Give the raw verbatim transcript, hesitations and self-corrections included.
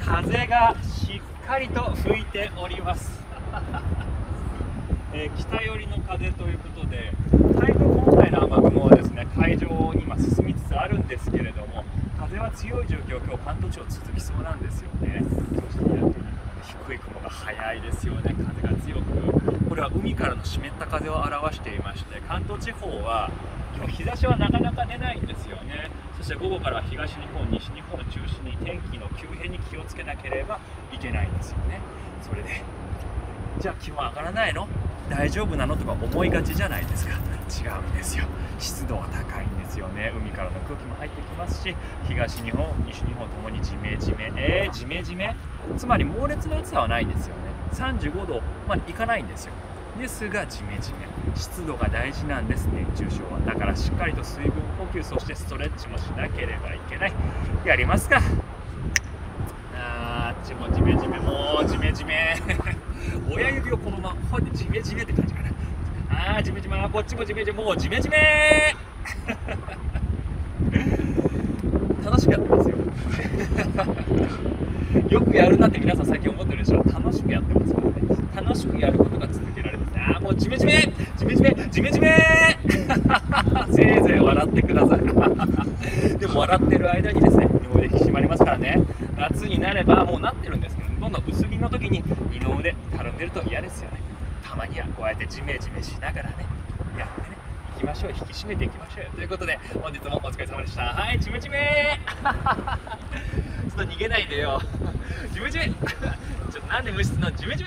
風がしっかりと吹いておりますえー、北寄りの風ということで、台風本体の雨雲はですね、海上に今進みつつあるんですけれども、風は強い状況、今日関東地方続きそうなんですよね。そして、ね、低い雲が速いですよね。風が強く、これは海からの湿った風を表していまして、関東地方は今日日差しはなかなか出ないんですよね。そして午後から東日本、西日本を中心に天気の急変に気をつけなければいけないんですよね。それでじゃあ気温上がらないの、大丈夫なのとか思いがちじゃないですか。違うんですよ。湿度は高いんですよね。海からの空気も入ってきますし、東日本、西日本ともにジメジメ、えー、ジメジメ、つまり猛烈な暑さはないんですよね。さんじゅうごどまでいかないんですよ。ですがジメジメ、湿度が大事なんです、熱中症は。だからしっかりと水分補給、そしてストレッチもしなければいけない。やりますか。あー、あっちもジメジメ、もうジメジメ親指をこのままこうやってジメジメって感じかな。あー、ジメジメ、こっちもジメジメ、もうジメジメ楽しくやってますよよくやるなって皆さん最近思ってるでしょ。楽しくやってますからね。楽しくやることが続けられます。あー、もうジメジメジメジメジメジメせいぜい笑ってくださいでも笑ってる間にですね、二の腕引き締まりますからね。夏になればもうなってるんですけど、どんどん薄着の時に二の腕たるんでると嫌ですよね。たまにはこうやってジメジメしながらね、やってね、いきましょう。引き締めていきましょうよ。ということで本日もお疲れ様でした。はい、ジメジメちょっと逃げないでよジメジメちょっとなんで無視するの、ジメジメ